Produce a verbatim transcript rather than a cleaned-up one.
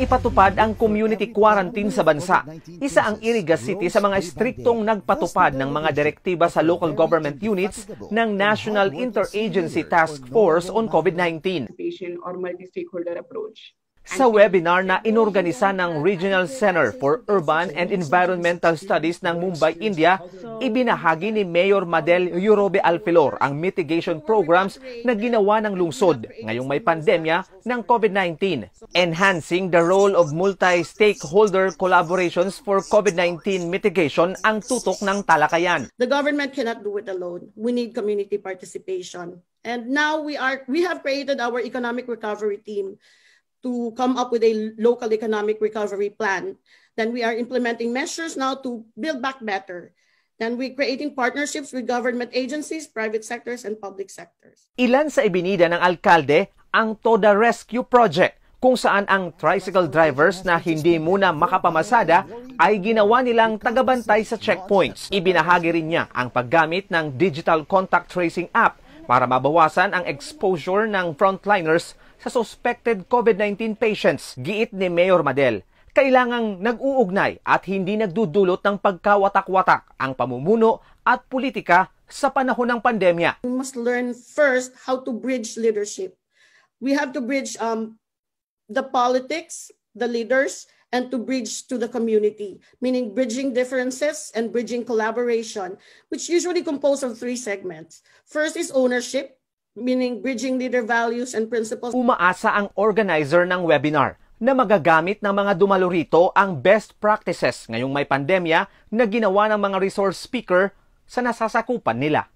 ipatupad ang community quarantine sa bansa. Isa ang Iriga City sa mga striktong nagpatupad ng mga direktiba sa local government units ng National Interagency Task Force on COVID nineteen. Or multi-stakeholder approach. Sa webinar na inorganisa ng Regional Center for Urban and Environmental Studies ng Mumbai, India, ibinahagi ni Mayor Madel Yurobe Alfilor ang mitigation programs na ginawa ng lungsod ngayong may pandemya ng COVID nineteen, enhancing the role of multi-stakeholder collaborations for COVID nineteen mitigation ang tutok ng talakayan. The government cannot do it alone. We need community participation. And now we are we have created our economic recovery team to come up with a local economic recovery plan. Then we are implementing measures now to build back better. Then we're creating partnerships with government agencies, private sectors, and public sectors. Ilan sa ibinida ng alkalde ang Toda Rescue Project, kung saan ang tricycle drivers na hindi muna makapamasada ay ginawa nilang tagabantay sa checkpoints. Ibinahagi rin niya ang paggamit ng digital contact tracing app para mabawasan ang exposure ng frontliners sa suspected COVID nineteen patients. Giit ni Mayor Madel, kailangang nag-uugnay at hindi nagdudulot ng pagkawatak-watak ang pamumuno at politika sa panahon ng pandemya. We must learn first how to bridge leadership. We have to bridge um, the politics, the leaders, and to bridge to the community, meaning bridging differences and bridging collaboration, which usually compose of three segments. First is ownership, meaning bridging leader values and principles. Umaasa ang organizer ng webinar na magagamit ng mga dumalo rito ang best practices ngayong may pandemya na ginawa ng mga resource speaker sa nasasakupan nila.